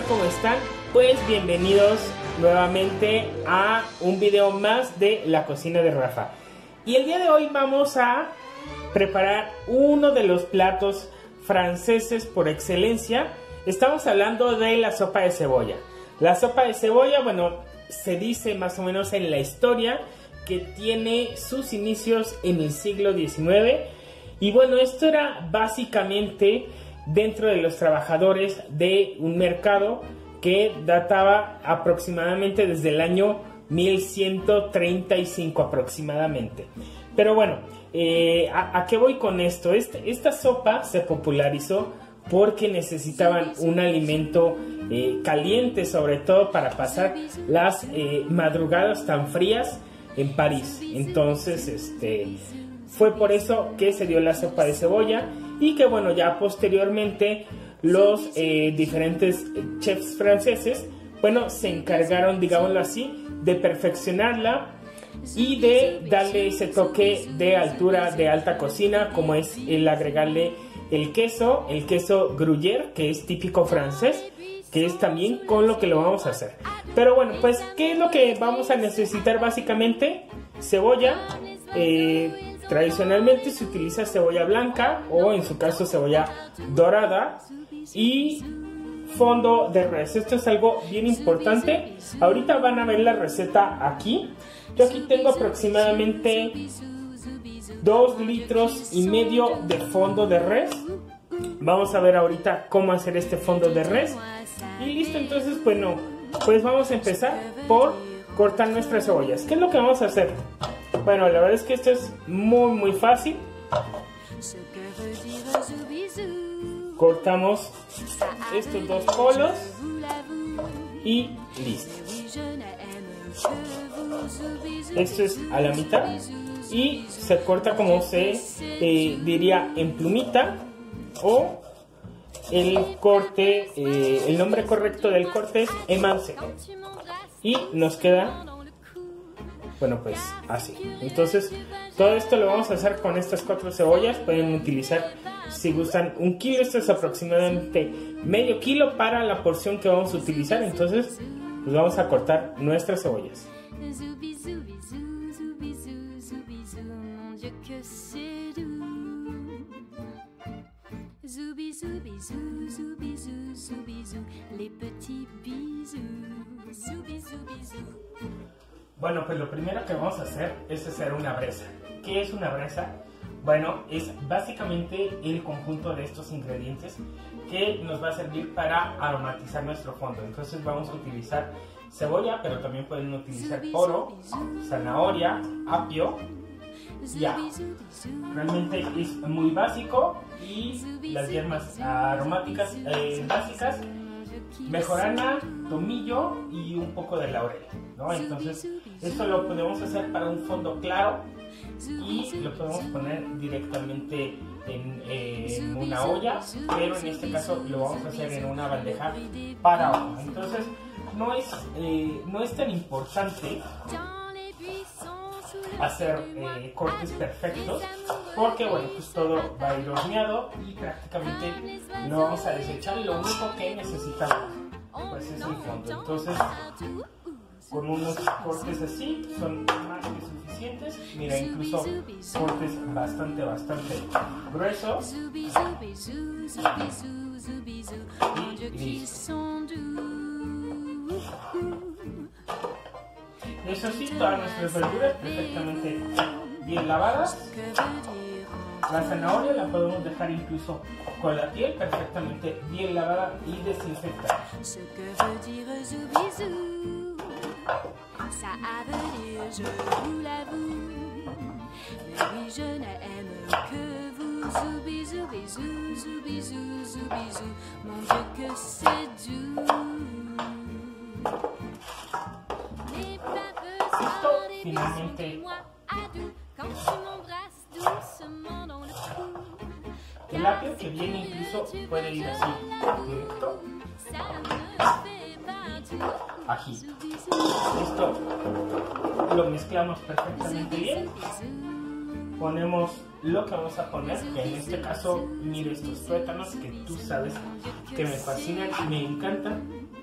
tal? ¿Cómo están? Pues bienvenidos nuevamente a un video más de la cocina de Rafa. Y el día de hoy vamos a preparar uno de los platos franceses por excelencia. Estamos hablando de la sopa de cebolla. La sopa de cebolla, bueno, se dice más o menos en la historia que tiene sus inicios en el siglo XIX. Y bueno, esto era básicamente dentro de los trabajadores de un mercado que databa aproximadamente desde el año 1135 aproximadamente. Pero bueno, ¿a qué voy con esto? Esta sopa se popularizó porque necesitaban un alimento caliente, sobre todo para pasar las madrugadas tan frías en París. Entonces, fue por eso que se dio la sopa de cebolla y que bueno, ya posteriormente los diferentes chefs franceses, bueno, se encargaron, digámoslo así, de perfeccionarla y de darle ese toque de altura, de alta cocina, como es el agregarle el queso gruyère, que es típico francés, que es también con lo que lo vamos a hacer. Pero bueno, pues, ¿qué es lo que vamos a necesitar básicamente? Cebolla. Tradicionalmente se utiliza cebolla blanca o en su caso cebolla dorada y fondo de res. Esto es algo bien importante. Ahorita van a ver la receta aquí. Yo aquí tengo aproximadamente 2,5 litros de fondo de res. Vamos a ver ahorita cómo hacer este fondo de res. Y listo, entonces bueno, pues vamos a empezar por cortar nuestras cebollas. ¿Qué es lo que vamos a hacer? Bueno, la verdad es que esto es muy fácil. Cortamos estos dos polos y listo. Esto es a la mitad y se corta como se diría en plumita, o el corte, el nombre correcto del corte es émancé. Y nos queda, bueno, pues así. Entonces todo esto lo vamos a hacer con estas 4 cebollas. Pueden utilizar, si gustan, 1 kilo. Esto es aproximadamente medio kilo para la porción que vamos a utilizar. Entonces pues vamos a cortar nuestras cebollas. Bueno, pues lo primero que vamos a hacer es hacer una brasa. ¿Qué es una brasa? Bueno, es básicamente el conjunto de estos ingredientes que nos va a servir para aromatizar nuestro fondo. Entonces vamos a utilizar cebolla, pero también pueden utilizar poro, zanahoria, apio y ajo. Realmente es muy básico y las hierbas aromáticas básicas: mejorana, tomillo y un poco de laurel, ¿no? Entonces esto lo podemos hacer para un fondo claro y lo podemos poner directamente en una olla, pero en este caso lo vamos a hacer en una bandeja para abajo. Entonces no es tan importante hacer cortes perfectos, porque bueno, pues todo va a ir horneado y prácticamente lo vamos a desechar, y lo único que necesitamos pues es el fondo. Entonces con unos cortes así son más que suficientes. Mira, incluso cortes bastante gruesos y listo. Eso sí, todas nuestras verduras perfectamente bien lavadas. La zanahoria la podemos dejar incluso con la piel perfectamente bien lavada y desinfectada. Esto finalmente, el apio que viene incluso puede ir así directo, ajito. Esto lo mezclamos perfectamente bien. Ponemos lo que vamos a poner, que en este caso, mire estos tuétanos que tú sabes que me fascinan y me encantan.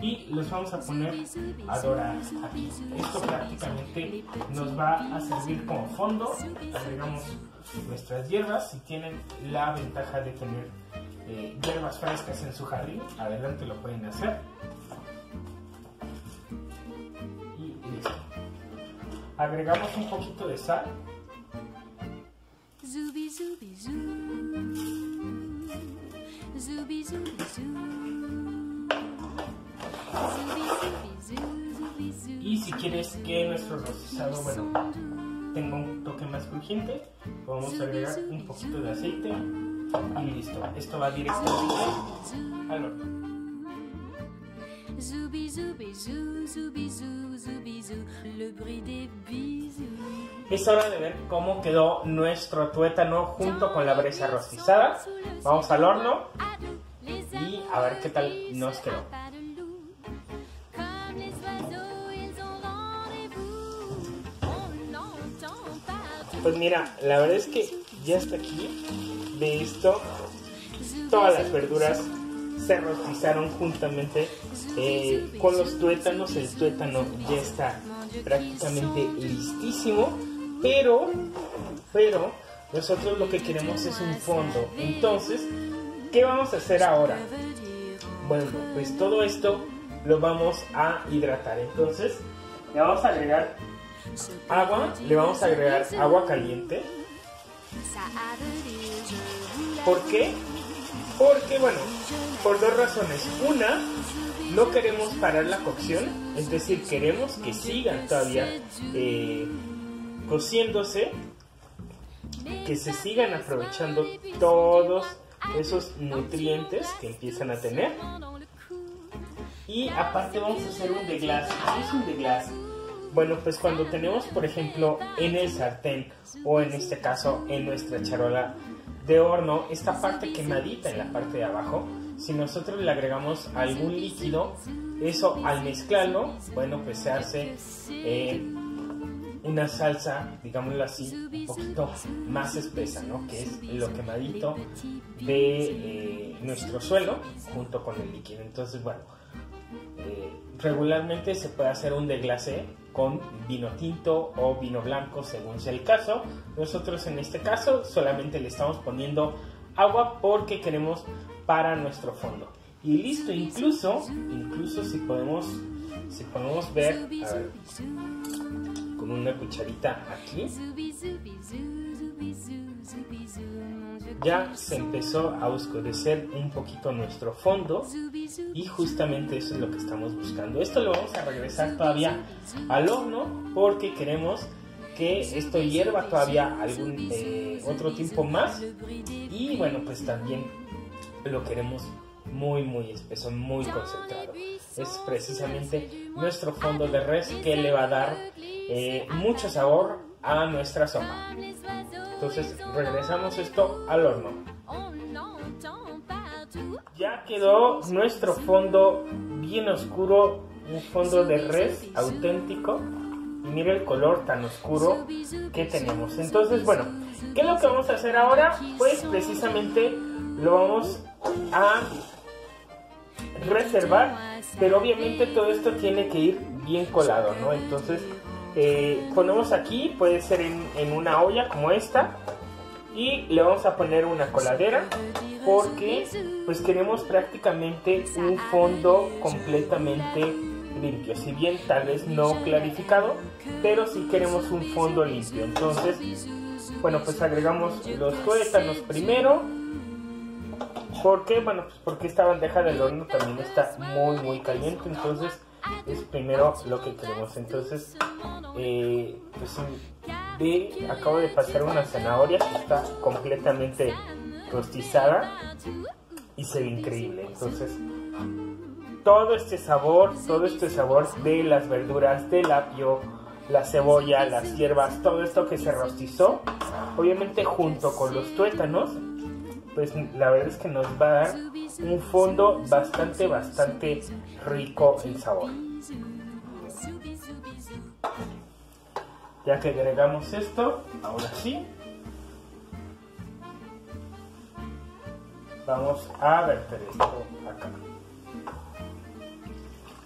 y los vamos a poner a dorar aquí. Esto prácticamente nos va a servir como fondo. Agregamos nuestras hierbas. Si tienen la ventaja de tener hierbas frescas en su jardín, adelante, lo pueden hacer. Y listo. Agregamos un poquito de sal. Y si quieres que nuestro rostizado, bueno, tenga un toque más crujiente, vamos a agregar un poquito de aceite y listo. Esto va directamente al horno. Es hora de ver cómo quedó nuestro tuétano junto con la brasa rostizada. Vamos al horno y a ver qué tal nos quedó. Pues mira, la verdad es que ya está aquí. De esto, todas las verduras se rostizaron juntamente con los tuétanos. El tuétano ya está prácticamente listísimo, pero nosotros lo que queremos es un fondo. Entonces, ¿qué vamos a hacer ahora? Bueno, pues todo esto lo vamos a hidratar. Entonces, le vamos a agregar agua, le vamos a agregar agua caliente. ¿Por qué? Porque, bueno, por dos razones. Una, no queremos parar la cocción, es decir, queremos que sigan todavía cociéndose, que se sigan aprovechando todos esos nutrientes que empiezan a tener. Y aparte vamos a hacer un deglace. ¿Qué es un deglace? Bueno, pues cuando tenemos, por ejemplo, en el sartén o en este caso en nuestra charola de horno, esta parte quemadita en la parte de abajo, si nosotros le agregamos algún líquido, eso al mezclarlo, bueno, pues se hace una salsa, digámoslo así, un poquito más espesa, ¿no? Que es lo quemadito de nuestro suelo junto con el líquido. Entonces, bueno, regularmente se puede hacer un deglace con vino tinto o vino blanco según sea el caso. Nosotros en este caso solamente le estamos poniendo agua porque queremos para nuestro fondo. Y listo, incluso si podemos ver, a ver, con una cucharita aquí, ya se empezó a oscurecer un poquito nuestro fondo y justamente eso es lo que estamos buscando. Esto lo vamos a regresar todavía al horno porque queremos que esto hierva todavía algún otro tiempo más, y bueno, pues también lo queremos muy espeso, muy concentrado. Es precisamente nuestro fondo de res que le va a dar mucho sabor a nuestra sopa. Entonces regresamos esto al horno. Ya quedó nuestro fondo bien oscuro, un fondo de res auténtico. Y mira el color tan oscuro que tenemos. Entonces, bueno, ¿qué es lo que vamos a hacer ahora? Pues precisamente lo vamos a reservar, pero obviamente todo esto tiene que ir bien colado, ¿no? Entonces ponemos aquí, puede ser en una olla como esta, y le vamos a poner una coladera porque pues queremos prácticamente un fondo completamente limpio, si bien tal vez no clarificado, pero sí queremos un fondo limpio. Entonces, bueno, pues agregamos los tuétanos primero. ¿Por qué? Bueno, pues porque esta bandeja del horno también está muy caliente, entonces es primero lo que queremos. Entonces, pues acabo de pasar una zanahoria que está completamente rostizada y se ve increíble. Entonces, todo este sabor de las verduras, del apio, la cebolla, las hierbas, todo esto que se rostizó, obviamente junto con los tuétanos, pues la verdad es que nos va a dar un fondo bastante rico en sabor. Ya que agregamos esto, ahora sí, vamos a verter esto acá.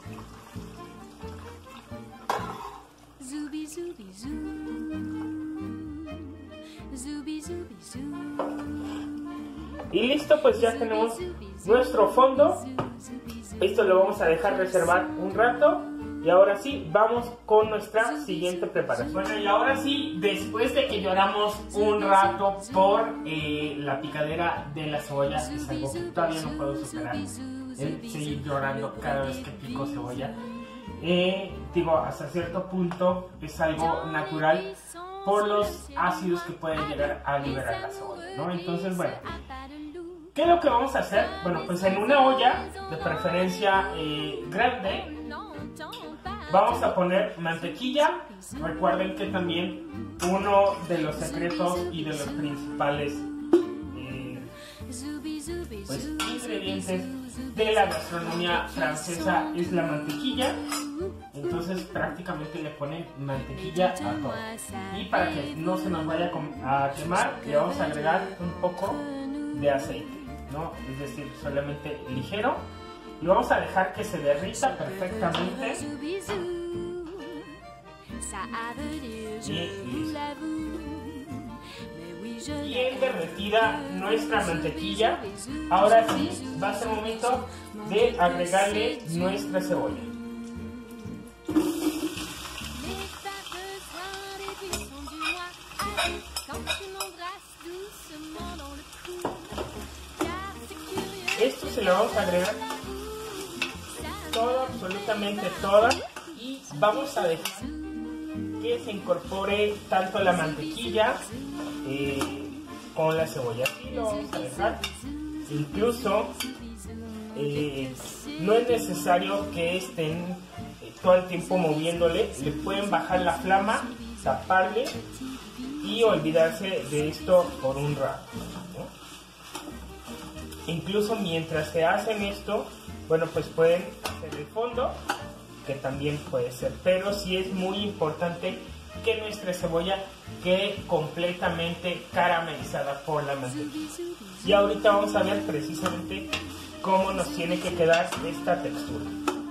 Y listo, pues ya tenemos nuestro fondo. Esto lo vamos a dejar reservar un rato. Y ahora sí, vamos con nuestra siguiente preparación. Bueno, y ahora sí, después de que lloramos un rato por la picadera de la cebolla, es algo que todavía no puedo superar, el seguir llorando cada vez que pico cebolla. Digo, hasta cierto punto es algo natural por los ácidos que pueden llegar a liberar la cebolla, ¿no? Entonces, bueno, ¿qué es lo que vamos a hacer? Bueno, pues en una olla, de preferencia grande, vamos a poner mantequilla. Recuerden que también uno de los secretos y de los principales pues, ingredientes de la gastronomía francesa es la mantequilla. Entonces prácticamente le ponen mantequilla a todo. Y para que no se nos vaya a quemar, le vamos a agregar un poco de aceite, ¿no? Es decir, solamente ligero. Y vamos a dejar que se derrita perfectamente. Y bien derretida nuestra mantequilla, ahora sí va a ser momento de agregarle nuestra cebolla. Esto se lo vamos a agregar todo, absolutamente toda, y vamos a dejar que se incorpore tanto la mantequilla con la cebolla. Así lo vamos a dejar. Incluso no es necesario que estén todo el tiempo moviéndole, le pueden bajar la flama, taparle y olvidarse de esto por un rato, ¿no? Incluso mientras se hacen esto, bueno, pues pueden hacer el fondo, que también puede ser, pero sí es muy importante que nuestra cebolla quede completamente caramelizada por la mantequilla. Y ahorita vamos a ver precisamente cómo nos tiene que quedar esta textura.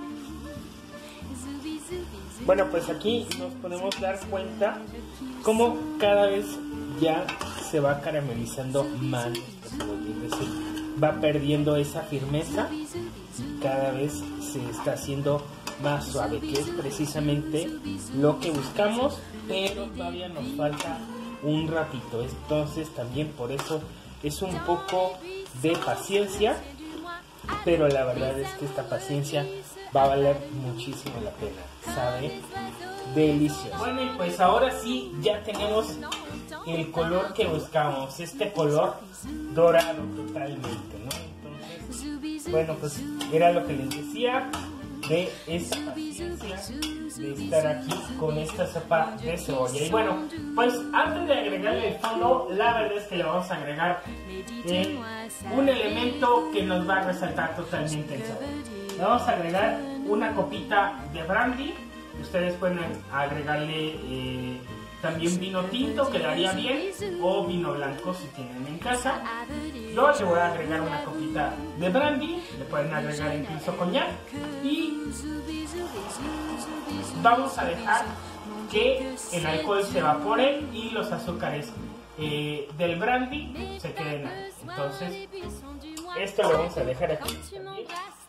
Bueno, pues aquí nos podemos dar cuenta cómo cada vez ya se va caramelizando más nuestra cebolla, es decir, va perdiendo esa firmeza y cada vez se está haciendo más suave, que es precisamente lo que buscamos, pero todavía nos falta un ratito. Entonces también por eso es un poco de paciencia, pero la verdad es que esta paciencia va a valer muchísimo la pena. Sabe delicioso. Bueno, y pues ahora sí ya tenemos el color que buscamos, este color dorado totalmente, ¿no? Entonces, bueno, pues era lo que les decía de esa paciencia de estar aquí con esta sopa de cebolla. Y bueno, pues antes de agregarle el fondo, la verdad es que le vamos a agregar un elemento que nos va a resaltar totalmente el sabor. Le vamos a agregar una copita de brandy. Ustedes pueden agregarle también vino tinto, quedaría bien, o vino blanco si tienen en casa. Yo le voy a agregar una copita de brandy, le pueden agregar incluso coñac, y vamos a dejar que el alcohol se evapore y los azúcares del brandy se queden ahí. Entonces esto lo vamos a dejar aquí también.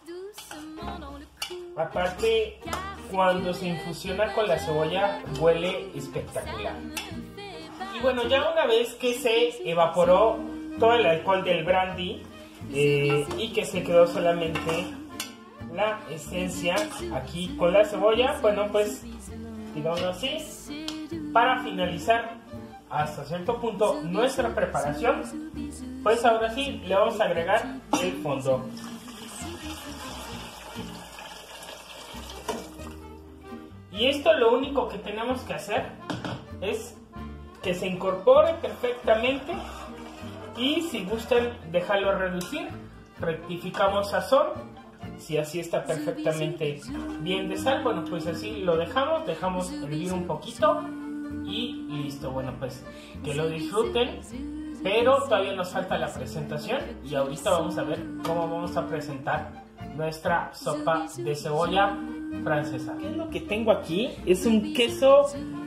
Aparte, cuando se infusiona con la cebolla huele espectacular. Y bueno, ya una vez que se evaporó todo el alcohol del brandy y que se quedó solamente la esencia aquí con la cebolla, bueno, pues digamos así, para finalizar hasta cierto punto nuestra preparación, pues ahora sí le vamos a agregar el fondo. Y esto lo único que tenemos que hacer es que se incorpore perfectamente, y si gustan dejarlo reducir, rectificamos sazón. Si así está perfectamente bien de sal, bueno, pues así lo dejamos hervir un poquito y listo. Bueno, pues que lo disfruten, pero todavía nos falta la presentación y ahorita vamos a ver cómo vamos a presentar nuestra sopa de cebolla francesa. ¿Qué es lo que tengo aquí? Es un queso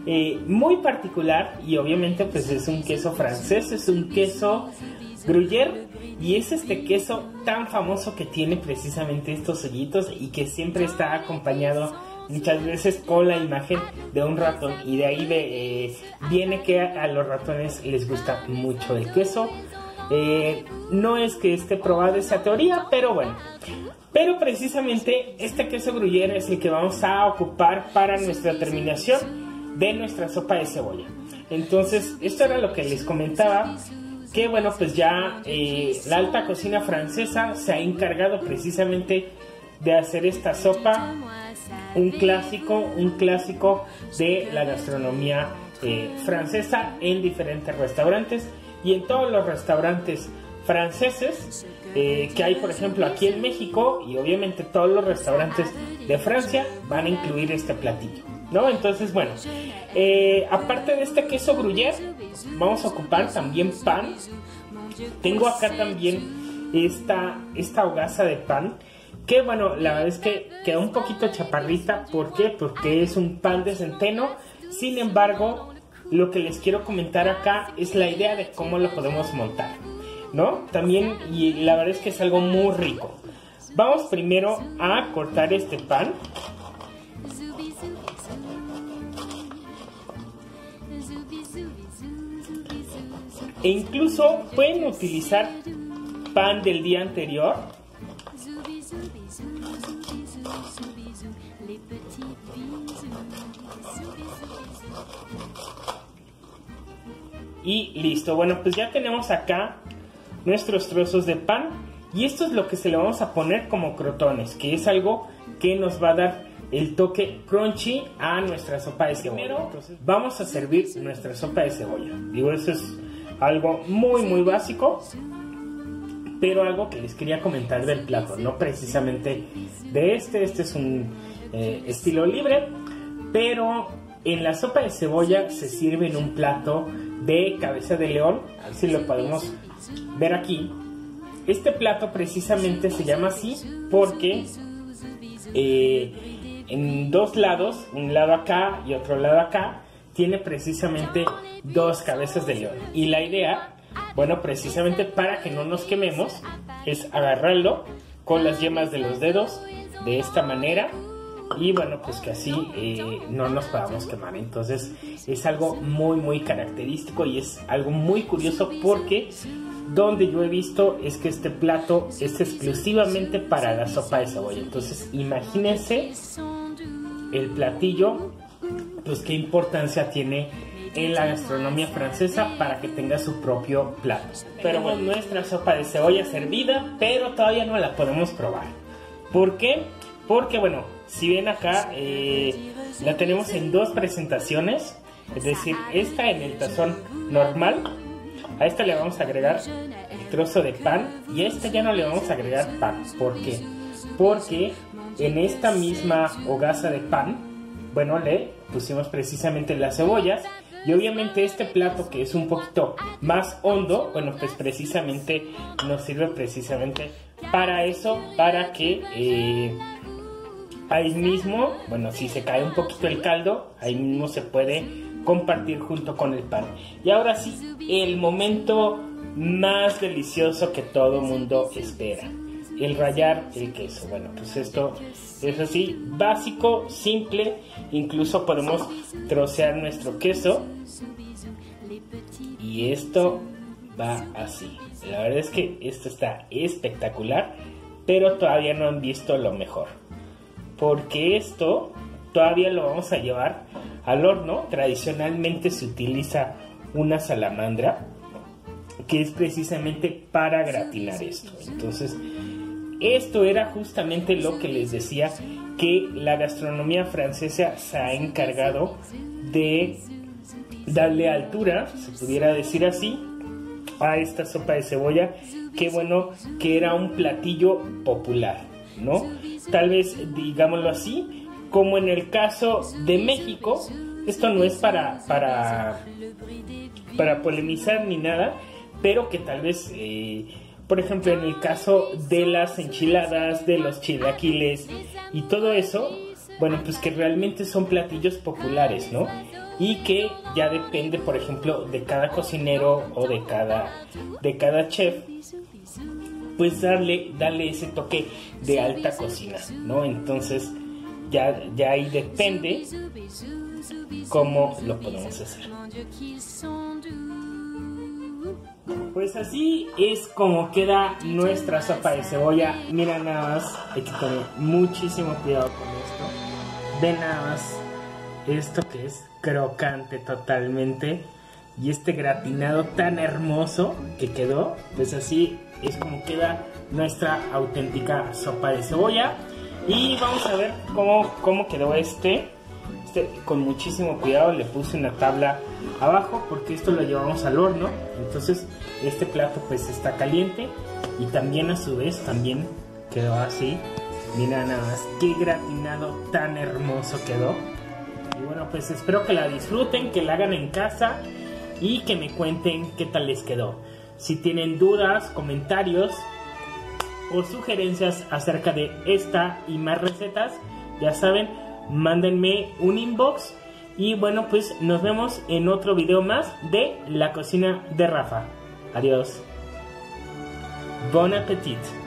muy particular, y obviamente pues es un queso francés, es un queso gruyère, y es este queso tan famoso que tiene precisamente estos hoyitos y que siempre está acompañado muchas veces con la imagen de un ratón, y de ahí viene que a los ratones les gusta mucho el queso. No es que esté probada esa teoría, pero bueno. Pero precisamente este queso gruyère es el que vamos a ocupar para nuestra terminación de nuestra sopa de cebolla. Entonces, esto era lo que les comentaba, que bueno, pues ya la alta cocina francesa se ha encargado precisamente de hacer esta sopa un clásico de la gastronomía francesa en diferentes restaurantes, y en todos los restaurantes franceses que hay, por ejemplo, aquí en México, y obviamente todos los restaurantes de Francia van a incluir este platillo, ¿no? Entonces, bueno, aparte de este queso gruyère, vamos a ocupar también pan. Tengo acá también esta hogaza de pan, que bueno, la verdad es que queda un poquito chaparrita. ¿Por qué? Porque es un pan de centeno. Sin embargo, lo que les quiero comentar acá es la idea de cómo lo podemos montar, ¿no? También, y la verdad es que es algo muy rico. Vamos primero a cortar este pan. E incluso pueden utilizar pan del día anterior. Y listo. Bueno, pues ya tenemos acá nuestros trozos de pan, y esto es lo que se le vamos a poner como crotones, que es algo que nos va a dar el toque crunchy a nuestra sopa de cebolla. Primero, entonces, vamos a servir nuestra sopa de cebolla. Digo, eso es algo muy básico, pero algo que les quería comentar del plato, no precisamente de este es un estilo libre, pero en la sopa de cebolla se sirve en un plato de cabeza de león, así lo podemos ver aquí. Este plato precisamente se llama así porque en dos lados, un lado acá y otro lado acá, tiene precisamente dos cabezas de león. Y la idea, bueno, precisamente para que no nos quememos, es agarrarlo con las yemas de los dedos de esta manera, y bueno, pues que así no nos podamos quemar. Entonces es algo muy característico, y es algo muy curioso, porque donde yo he visto es que este plato es exclusivamente para la sopa de cebolla. Entonces imagínense el platillo, pues qué importancia tiene en la gastronomía francesa para que tenga su propio plato. Pero bueno, nuestra sopa de cebolla servida, pero todavía no la podemos probar. ¿Por qué? Porque bueno, si ven acá, la tenemos en dos presentaciones, es decir, esta en el tazón normal. A esta le vamos a agregar el trozo de pan, y a esta ya no le vamos a agregar pan. ¿Por qué? Porque en esta misma hogaza de pan, bueno, le pusimos precisamente las cebollas, y obviamente este plato, que es un poquito más hondo, bueno, pues precisamente nos sirve precisamente para eso, para que ahí mismo, bueno, si se cae un poquito el caldo, ahí mismo se puede compartir junto con el pan. Y ahora sí, el momento más delicioso que todo mundo espera: el rallar el queso. Bueno, pues esto es así, básico, simple. Incluso podemos trocear nuestro queso, y esto va así. La verdad es que esto está espectacular, pero todavía no han visto lo mejor, porque esto todavía lo vamos a llevar al horno. Tradicionalmente se utiliza una salamandra, que es precisamente para gratinar esto. Entonces, esto era justamente lo que les decía, que la gastronomía francesa se ha encargado de darle altura, se pudiera decir así, a esta sopa de cebolla, que bueno, que era un platillo popular, ¿no? Tal vez, digámoslo así, como en el caso de México. Esto no es para polemizar ni nada, pero que tal vez, por ejemplo, en el caso de las enchiladas, de los chilaquiles y todo eso, bueno, pues que realmente son platillos populares, ¿no? y que ya depende, por ejemplo, de cada cocinero o de cada chef, pues darle ese toque de alta cocina, ¿no? Entonces ya ahí depende cómo lo podemos hacer. Pues así es como queda nuestra sopa de cebolla. Mira nada más, hay que tener muchísimo cuidado con esto. Ve nada más esto que es crocante totalmente, y este gratinado tan hermoso que quedó. Pues así es como queda nuestra auténtica sopa de cebolla. Y vamos a ver cómo quedó este con muchísimo cuidado. Le puse una tabla abajo porque esto lo llevamos al horno, entonces este plato pues está caliente, y también a su vez también quedó así. Mira nada más qué gratinado tan hermoso quedó. Y bueno, pues espero que la disfruten, que la hagan en casa y que me cuenten qué tal les quedó. Si tienen dudas, comentarios o sugerencias acerca de esta y más recetas, ya saben, mándenme un inbox. Y bueno, pues nos vemos en otro video más de la cocina de Rafa. Adiós. Bon appetit.